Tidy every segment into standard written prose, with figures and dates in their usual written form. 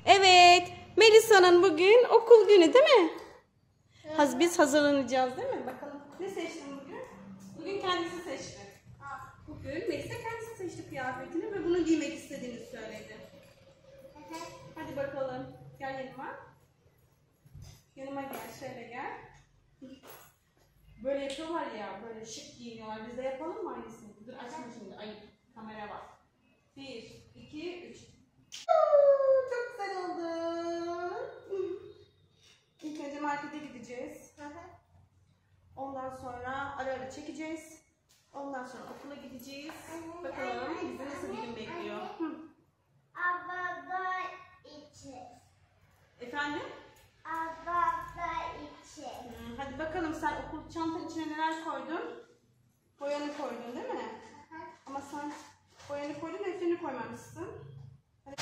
Evet, Melisa'nın bugün okul günü değil mi? Biz hazırlanacağız değil mi? Bakalım ne seçtin bugün? Bugün kendisi seçti. Bugün Melisa kendisi seçti kıyafetini ve bunu giymek istediğini söyledi. Hadi bakalım. Gel yanıma. Yanıma gel, şöyle gel. Böyle yapıyorlar ya, böyle şık giyiniyorlar. Biz de yapalım mı aynısını? Dur açma şimdi, ayıp. Kamera var. 1, 2, 3. Çok güzel oldu. İlk önce markete gideceğiz. Ondan sonra ara ara çekeceğiz. Ondan sonra okula gideceğiz. Bakalım bizi nasıl bir gün bekliyor. Ababa içi. Efendim? Ababa içi. Hadi bakalım, sen okul çantanın içine neler koydun? Boyanı koydun değil mi? Ama sen boyanı koydun, defterini koymamışsın. Hadi.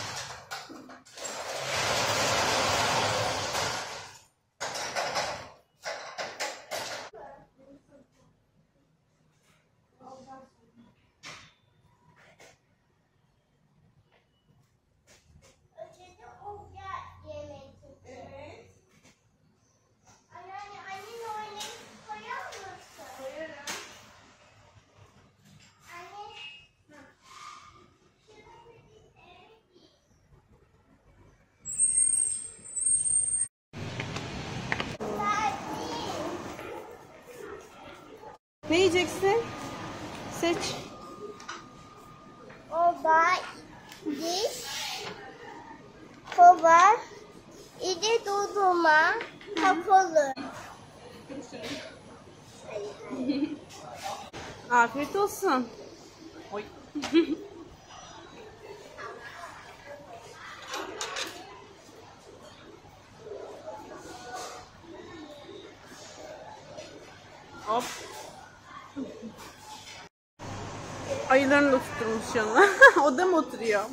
Ne yiyeceksin? Seç. Oba, diş, kova, İdi duduma, kapalı. Afiyet olsun. Oy. Hop. Ayılarını da tutturmuş yanına. O da mı oturuyor?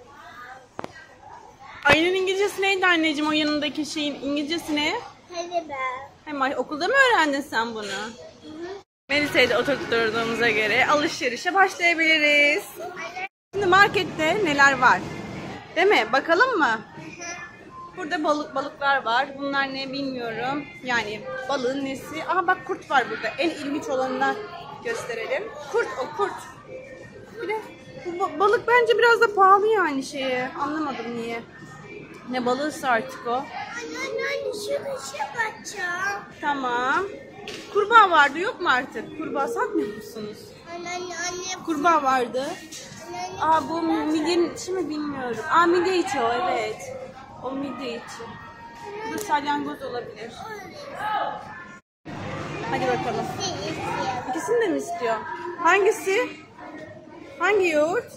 Ayının İngilizcesi neydi anneciğim, o yanındaki şeyin İngilizcesi ne? Hadi be. Hemen okulda mı öğrendin sen bunu? Melisa'yı da oturtturduğumuza göre alışverişe başlayabiliriz. Şimdi markette neler var? Değil mi? Bakalım mı? Burada balıklar var. Bunlar ne bilmiyorum. Yani balığın nesi? Aha bak, kurt var burada. En ilginç olanını gösterelim. Kurt, o kurt. Bir de bu balık bence biraz da pahalı yani şeye. Anlamadım niye. Ne balığıysa artık o. Anne şurada şey bakacağım. Tamam. Kurbağa vardı, yok mu artık? Kurbağa satmıyor musunuz? Anne. Kurbağa vardı. Aa, bu midyenin içi mi bilmiyorum. Aa, midye içi o, evet. O midye içi. Bu salyangoz olabilir. Hadi bakalım. İkisini de mi istiyor? Hangisi? Hangi yoğurt?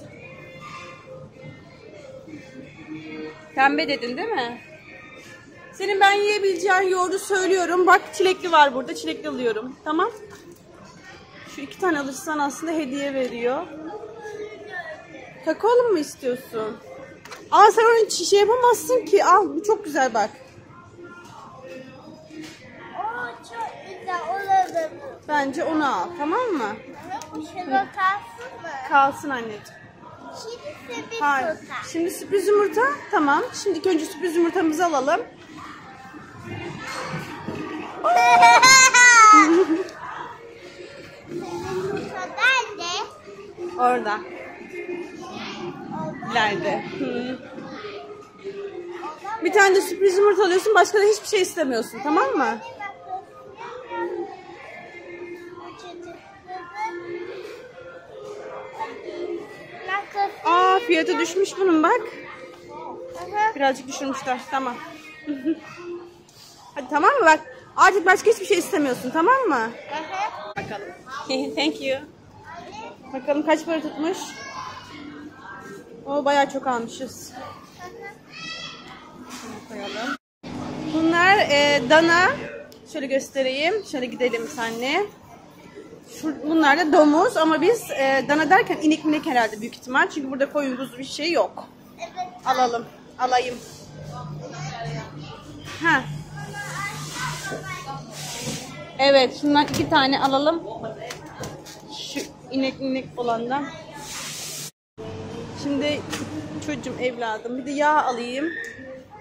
Pembe dedin değil mi? Senin ben yiyebileceğin yoğurdu söylüyorum. Bak, çilekli var burada. Çilekli alıyorum. Tamam. Şu 2 tane alırsan aslında hediye veriyor. Kakaolu mu istiyorsun? Aa, sen onu şey yapamazsın ki. Al, bu çok güzel bak. O çok güzel olabilir. Bence onu al, tamam mı? Şurada kalsın mı? Kalsın anneciğim. Şimdi sürpriz Hayır. yumurta. Şimdi sürpriz yumurta. Tamam. Şimdi ilk önce sürpriz yumurtamızı alalım. Yumurta nerede? Orada. İleride. Bir tane de sürpriz yumurta alıyorsun. Başka da hiçbir şey istemiyorsun. Tamam mı? Aa, fiyatı düşmüş bunun bak. Birazcık düşürmüşler. Tamam. Hadi tamam mı bak. Artık başka hiçbir şey istemiyorsun. Tamam mı? Bakalım. Thank you. Bakalım kaç para tutmuş. O bayağı çok almışız. Şunu koyalım. Bunlar dana. Şöyle göstereyim. Şöyle gidelim seninle. Bunlar da domuz ama biz dana derken inek minek herhalde büyük ihtimal. Çünkü burada koyun kuzu bir şey yok. Evet. Alalım. Alayım. Ha. Evet, şundan 2 tane alalım. Şu inek olandan. Şimdi çocuğum, evladım, bir de yağ alayım.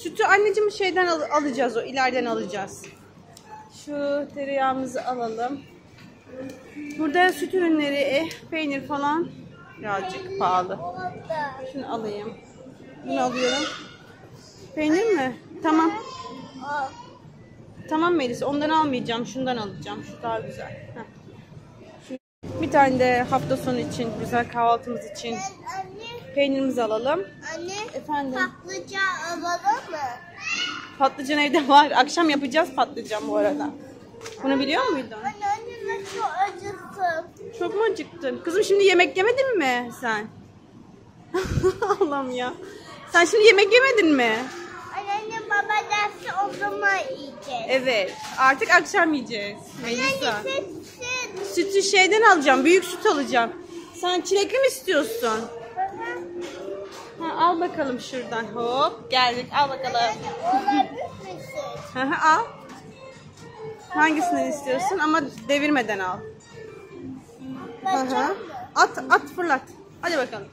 Sütü anneciğim şeyden alacağız, o ileriden alacağız. Şu tereyağımızı alalım. Burada süt ürünleri, peynir falan birazcık pahalı. Şunu alayım. Bunu alıyorum. Peynir mi? Tamam. Tamam Melis, ondan almayacağım. Şundan alacağım. Şu daha güzel. Heh. Bir tane de hafta sonu için, güzel kahvaltımız için peynirimizi alalım. Anne, Efendim? patlıcan alalım mı? Patlıcan evde var. Akşam yapacağız patlıcan bu arada. Bunu biliyor muydun? Anne ben çok acıktım. Çok mu acıktın? Kızım şimdi yemek yemedin mi sen? Allah'ım ya. Sen şimdi yemek yemedin mi? Anne baba dersi o zaman yiyeceğiz. Evet. Artık akşam yiyeceğiz. Melisa. Anne süt. Sütü şeyden alacağım. Büyük süt alacağım. Sen çilekli mi istiyorsun? Ha, al bakalım şuradan. Hop geldik. Al bakalım. Olabilir misin? Al. Hangisinden istiyorsun? Ama devirmeden al. Bakacak mı? At fırlat. Hadi bakalım.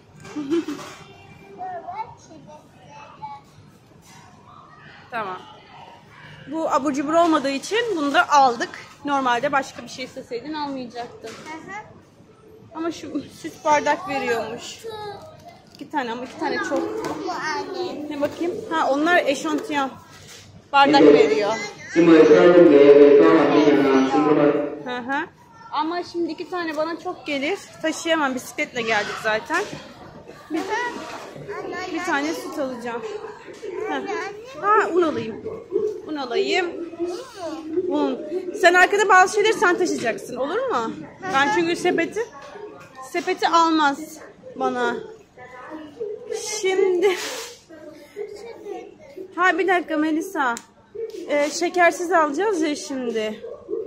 Tamam. Bu abur cubur olmadığı için bunu da aldık. Normalde başka bir şey isteseydin almayacaktın. Ama şu süt bardak veriyormuş. 2 tane ama 2 tane çok. Bu anne. Ne bakayım? Ha onlar eşantiyon. Bardak veriyor. Hı. Ama şimdi 2 tane bana çok gelir. Taşıyamam. Bisikletle geldik zaten. Bir tane süt alacağım. Ha, un alayım. Un alayım. Un. Sen arkada bazı şeyleri sen taşıyacaksın. Olur mu? Ben çünkü sepeti almaz bana. Şimdi ha bir dakika Melisa. Şekersiz alacağız ya şimdi.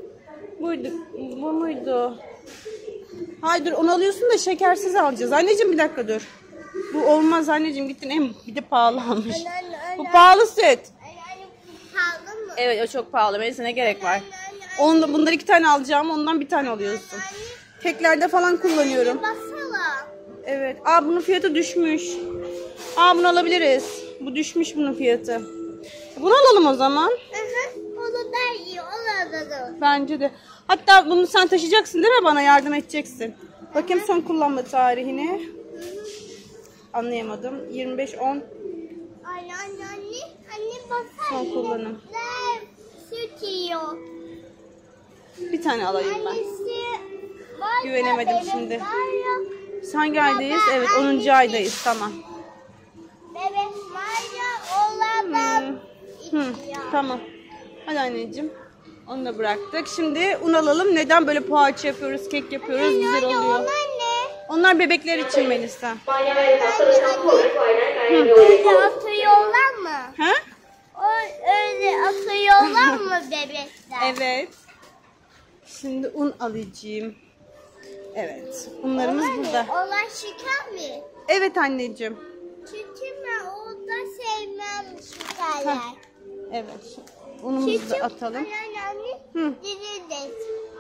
Bu muydu? Hayır dur onu alıyorsun da şekersiz alacağız. Anneciğim bir dakika dur. Bu olmaz anneciğim gittin bir de pahalı almış. Bu pahalı süt. Anne pahalı mı? Evet o çok pahalı. Melisa ne gerek var? Bundan 2 tane alacağım. Ondan bir tane alıyorsun. Keklerde falan kullanıyorum. Baksana. Evet. Bunun fiyatı düşmüş. Bunu alabiliriz. Bu düşmüş bunun fiyatı. Bunu alalım o zaman. Onu da iyi alalım. Bence de. Hatta bunu sen taşıyacaksın değil mi? Bana yardım edeceksin. Bakayım son kullanma tarihini. Anlayamadım. 25-10. Anne baksana. Son kullanım. Süt yiyor. Bir tane alayım ben. Var Güvenemedim ya, şimdi. var ya. Biz hangi aydayız? Evet 10. aydayız. Tamam. Bebek var ya olamam. Tamam. Hadi anneciğim. Onu da bıraktık. Şimdi un alalım. Neden böyle poğaça yapıyoruz, kek yapıyoruz? Güzel oluyor. Onlar ne? Onlar bebekler için Melisa. Öyle atıyorlar mı? Ha? Öyle atıyorlar mı bebekler? Evet. Şimdi un alacağım. Evet. Unlarımız burada. Onlar şeker mi? Evet anneciğim. Çünkü ben orada sevmem şekerler. Evet. Unumuzu da atalım. Anne. Hı. Dirides.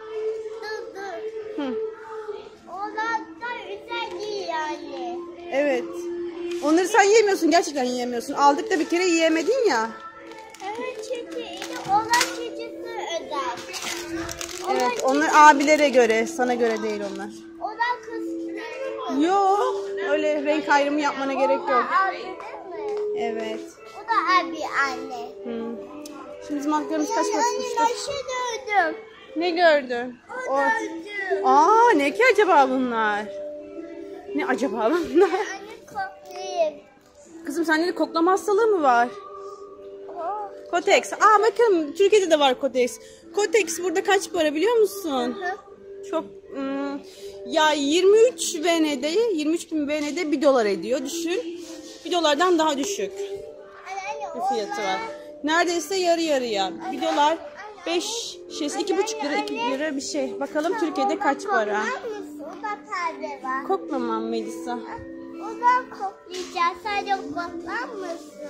Dur. Hı. Onlar da güzel değil yani. Evet. Onları sen yiyemiyorsun. Gerçekten yiyemiyorsun. Aldık da bir kere yiyemedin ya. Evet çünkü onlar çocuklu özel. Evet. Onlar abilere göre. Sana göre değil onlar. Onlar kızlar mı? Yok. Öyle renk ayrımı yapmana gerek yok. Abi değil mi? Evet. O da abi anne. Hı. Şimdi bizim altlarımız kaç Anne basmıştır? ben şey gördüm. Ne gördün? O gördüm. Ne ki acaba bunlar? Ne acaba bunlar? Anne koklayayım. Kızım sende de koklama hastalığı mı var? Oh. Kotex. Bakın Türkiye'de de var Kotex. Kotex burada kaç para biliyor musun? Çok ya 23 VN'de 23.000 VN'de $1 ediyor. Düşün. $1'dan daha düşük Anne, bir fiyatı var. Neredeyse yarı yarıya. $1 2,5 lira 2 lira bir şey. Bakalım Türkiye'de kaç para? koklar mısın? O da pembe var. Koklamam Melisa. O da koklayacağız. Sadece koklar mısın?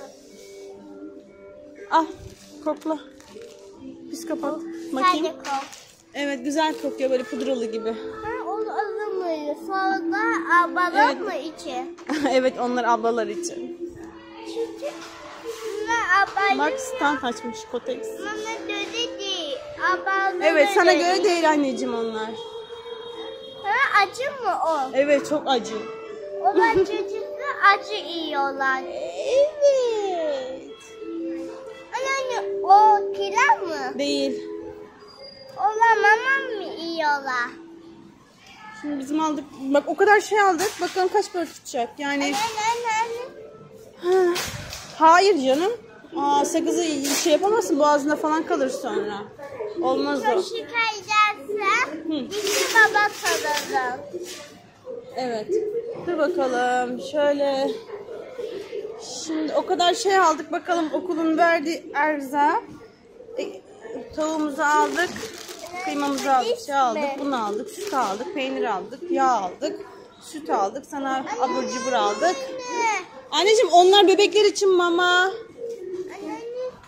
Al kokla. Biz kapat. Sadece Bakayım. kok. Evet güzel kokuyor böyle pudralı gibi. Onu alınmıyor. Sonra da abalım Evet. mı içi? Evet onlar ablalar için. Çünkü Bak stand açmış Kotex. Bana göre değil. Ablamın Evet sana göre göre değil anneciğim onlar. Ha, acı mı o? Evet çok acı. Olan çocuklar acı yiyorlar. Evet. Anne o pilav mı? Değil. Olan mama mı yiyorlar? Şimdi bizim aldık. Bak o kadar şey aldık. Bakalım kaç para tutacak. Yani Anne. hayır canım. Sakızı şey yapamazsın. Boğazında falan kalır sonra. Olmaz o. Çok şikayetlerse iki baba kalalım. Evet. Dur bakalım. Şöyle. Şimdi o kadar şey aldık. Bakalım okulun verdiği erza. Tavuğumuzu aldık. Kıymamızı aldık. Şey aldık. Bunu aldık. Süt aldık. Peynir aldık. Yağ aldık. Süt aldık. Sana abur cubur aldık. Anne. Anneciğim onlar bebekler için mama. Anne.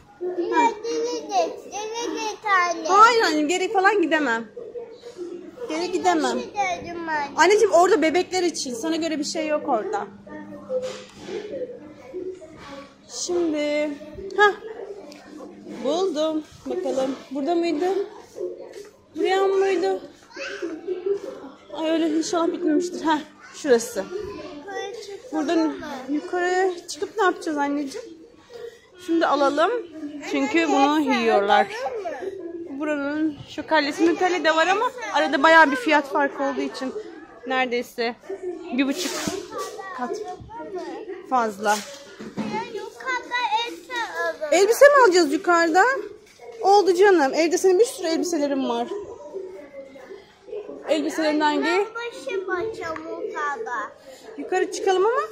Dene de tane. Hayır annem geri falan gidemem. Geri gidemem. Bir dedim ben. Anneciğim orada bebekler için. Sana göre bir şey yok orada. Şimdi buldum. Bakalım. Burada mıydı? Buraya mıydı? Ay öyle inşallah bitmemiştir. Şurası. Buradan yukarı çıkıp ne yapacağız anneciğim? Şimdi alalım. Çünkü bunu yiyorlar. Buranın şu kallesi Nutella de var ama arada bayağı bir fiyat farkı olduğu için neredeyse 1,5 kat fazla. Elbise mi alacağız yukarıda? Oldu canım. Evde senin bir sürü elbiselerin var. Elbiselerinden giy. Başı yukarıda. Yukarı çıkalım ama.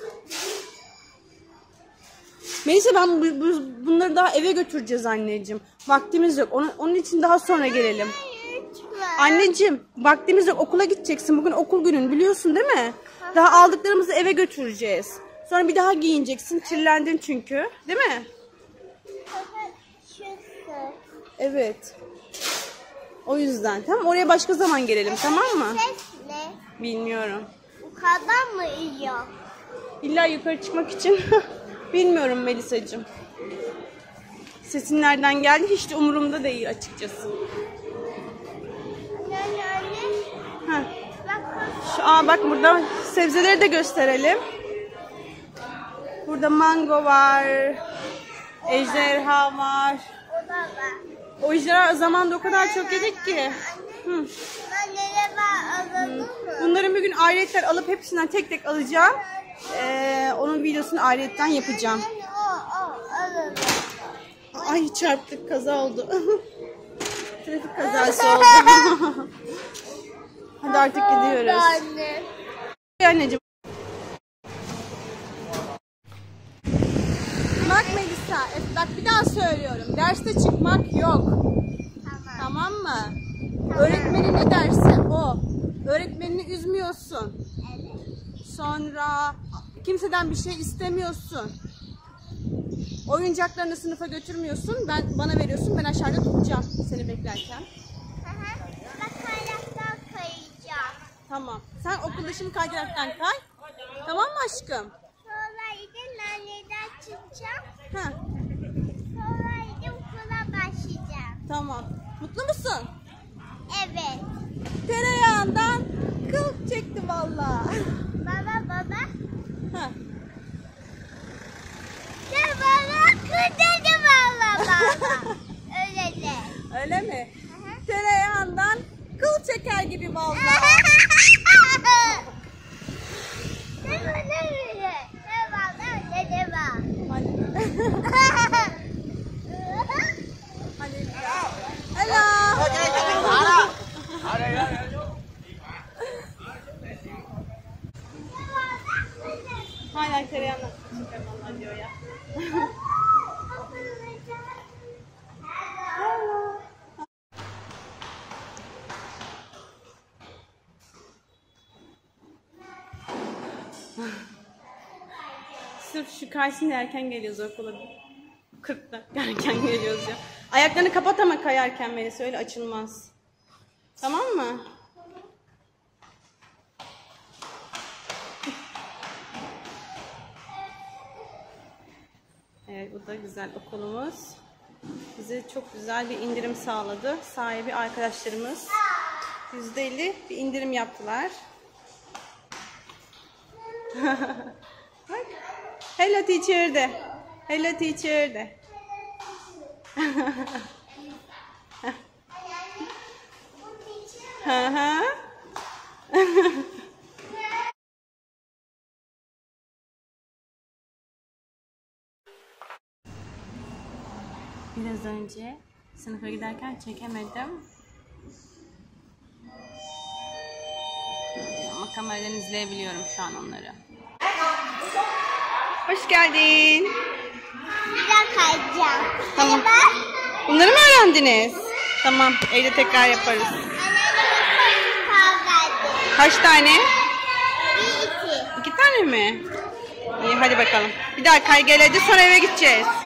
Melisa ben bunları daha eve götüreceğiz anneciğim. Vaktimiz yok. Onun için daha sonra gelelim. Anneciğim vaktimiz yok. Okula gideceksin. Bugün okul günün biliyorsun değil mi? Daha aldıklarımızı eve götüreceğiz. Sonra bir daha giyineceksin. Kirlendin çünkü. Değil mi? Evet. O yüzden. Tamam oraya başka zaman gelelim tamam mı? Ses ne? Bilmiyorum. Yukarıdan mı yiyor? İlla yukarı çıkmak için bilmiyorum Melisacığım. Sesin nereden geldi hiç de umurumda değil açıkçası. Anne. Bak burada sebzeleri de gösterelim. Burada mango var. Ejderha var. O da var. O ejderha zamanında o kadar çok yedik ki. Anne var alalım mı? Bunların bir gün ayrıyetten alıp hepsinden tek tek alacağım. Onun videosunu ayrıyetten yapacağım. Alalım. Ay çarptık kaza oldu. Trafik kazası oldu. Hadi artık gidiyoruz. Anne. Anneciğim. Bak Melisa, bak bir daha söylüyorum. Derste çıkmak yok. Tamam mı? Öğretmeni ne derse o. Öğretmenini üzmüyorsun. Sonra kimseden bir şey istemiyorsun. Oyuncaklarını sınıfa götürmüyorsun. Bana veriyorsun. Ben aşağıda tutacağım seni beklerken. Ben kayaktan kayacağım. Tamam. Sen okulda şimdi kaydıraktan kay. Tamam mı aşkım? Sonra gidin anneden çıkacağım. Ha, Sonra gidin okula başlayacağım. tamam. Mutlu musun? Evet. Tereyağından kıl çekti valla. Baba. Ha. Ya baba kırdı valla baba. Öyle de. Öyle mi? Tereyağından kıl çeker gibi valla. Ne böyle? Ne var? Hadi. Hadi. Hello. Hala tereyağından kıl çeker valla diyor ya. Sırf şu karşısında erken geliyoruz okula. 40 dakika erken geliyoruz ya. Ayaklarını kapat ama kayarken Melisa öyle açılmaz. Tamam mı? Evet, bu da güzel okulumuz. Bize çok güzel bir indirim sağladı. Sahibi arkadaşlarımız %50 bir indirim yaptılar. Bak. Hello teacher de. Hello teacher de. Hı hı. Biraz önce sınıfa giderken çekemedim. Ama kameradan izleyebiliyorum şu an onları. Hoş geldin. Bir kayacağım. Tamam. Bunları mı öğrendiniz? Tamam, evde tekrar yaparız. Kaç tane? Bir, iki. 2 tane mi? İyi, hadi bakalım. Bir daha kay gel hadi, sonra eve gideceğiz.